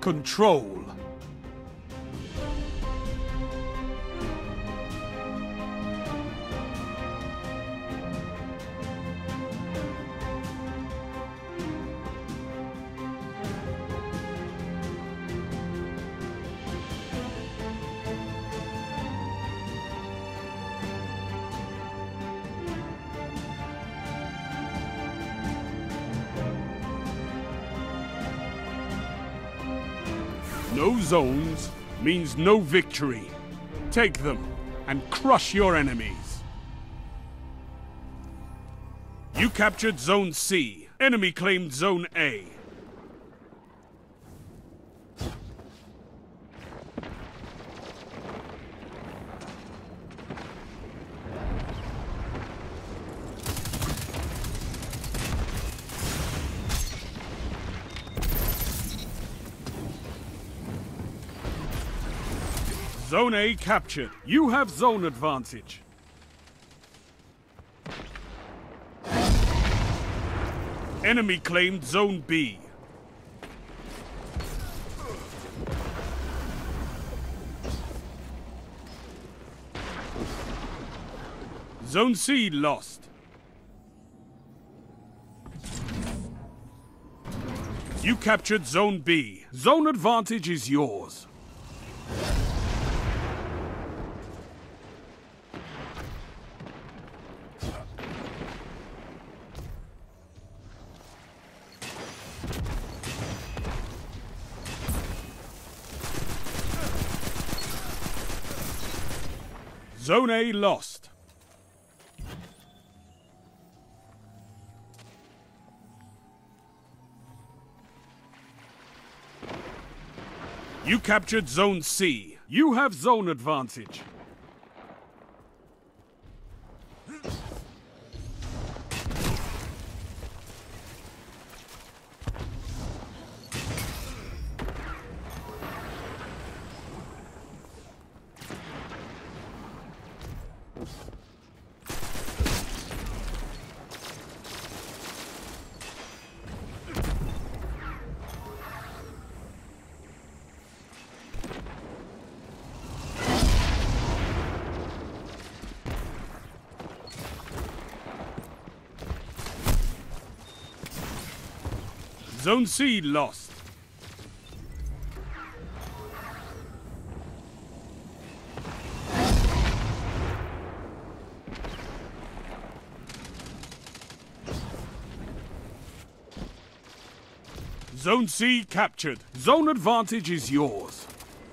Control. No zones means no victory. Take them and crush your enemies. You captured Zone C. Enemy claimed Zone A. Zone A captured. You have zone advantage. Enemy claimed Zone B. Zone C lost. You captured Zone B. Zone advantage is yours. Zone A lost. You captured Zone C. You have zone advantage. Zone C lost. Zone C captured. Zone advantage is yours.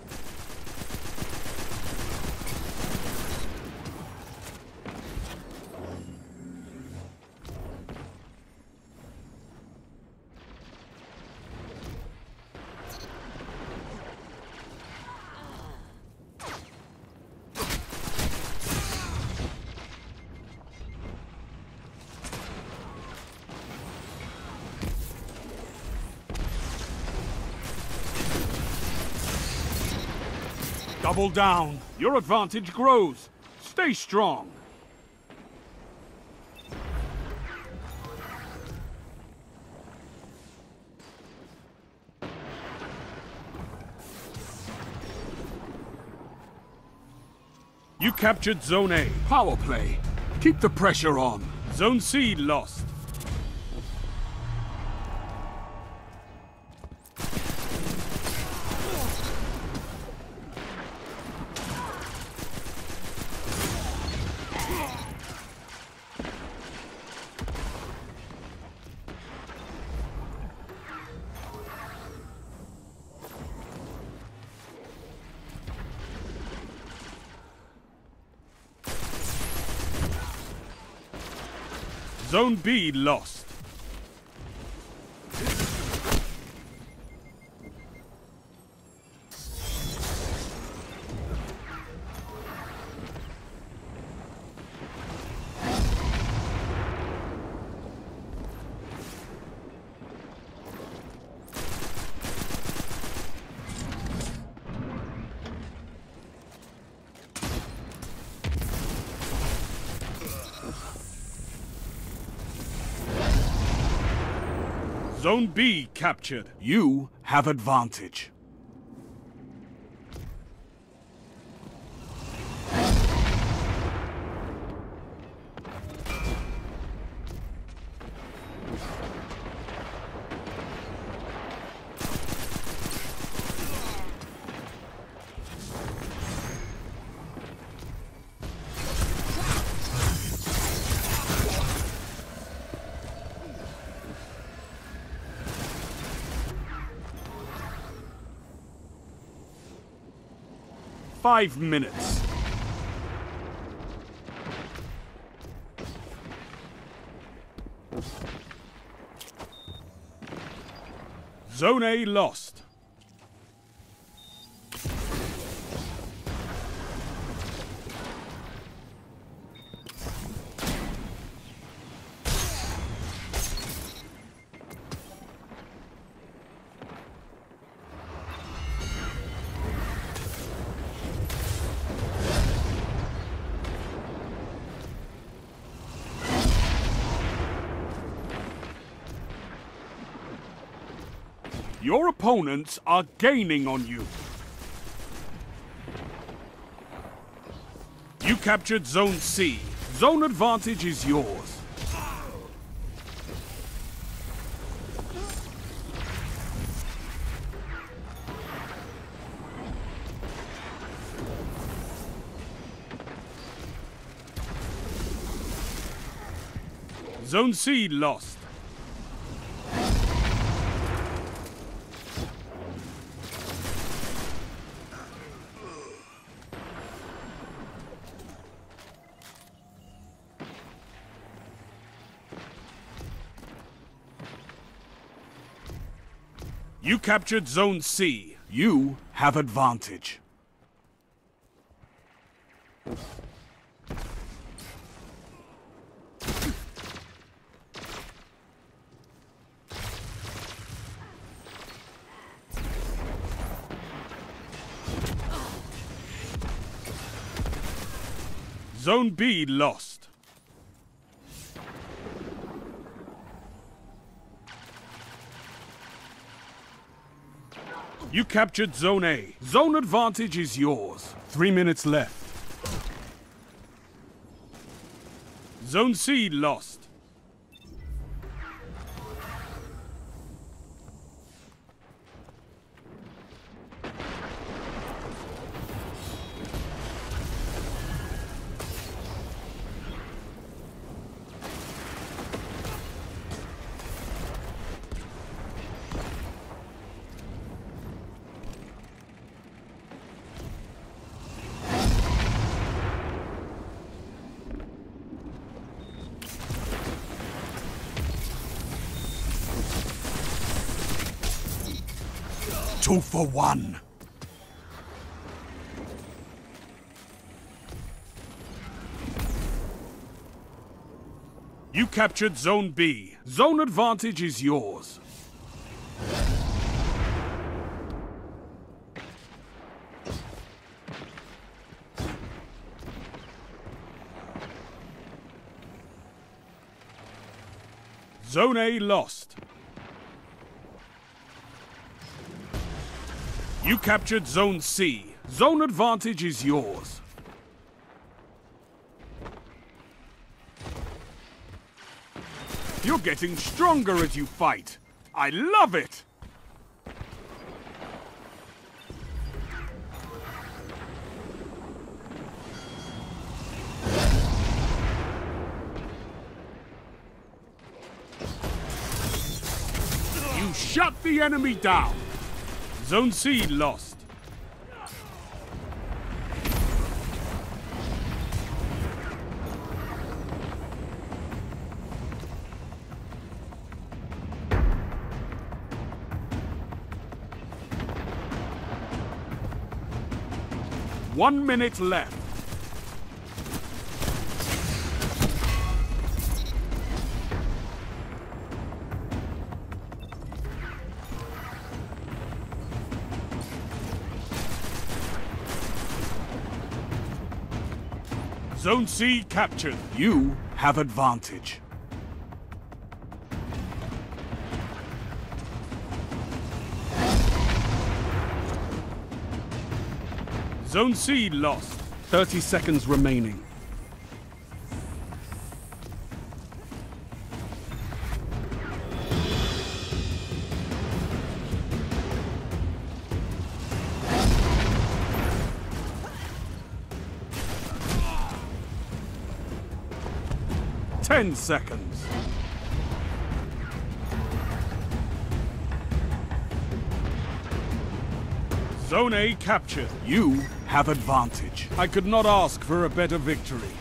Double down. Your advantage grows. Stay strong. You captured Zone A. Power play. Keep the pressure on. Zone C lost. Zone B lost. Zone B captured. You have advantage. 5 minutes. Zone A lost. Your opponents are gaining on you. You captured Zone C. Zone advantage is yours. Zone C lost. You captured Zone C. You have advantage. Zone B lost. You captured Zone A. Zone advantage is yours. 3 minutes left. Zone C lost. Two for one. You captured Zone B. Zone advantage is yours. Zone A lost. You captured Zone C. Zone advantage is yours. You're getting stronger as you fight. I love it! You shut the enemy down! Zone C lost. One minute left. Zone C captured. You have advantage. Zone C lost. 30 seconds remaining. Ten seconds. Zone A captured. You have advantage. I could not ask for a better victory.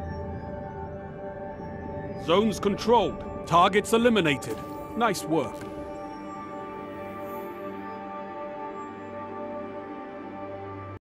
Zones controlled. Targets eliminated. Nice work.